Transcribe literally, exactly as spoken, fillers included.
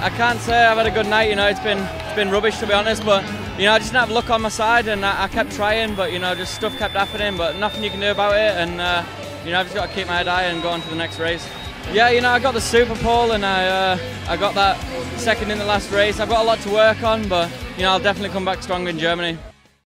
I can't say I've had a good night. You know, it's been it's been rubbish to be honest. But you know, I just didn't have luck on my side, and I, I kept trying. But you know, just stuff kept happening. But nothing you can do about it. And uh, you know, I've just got to keep my head high and go on to the next race. Yeah, you know, I got the super pole, and I uh, I got that second in the last race. I've got a lot to work on, but you know, I'll definitely come back strong in Germany.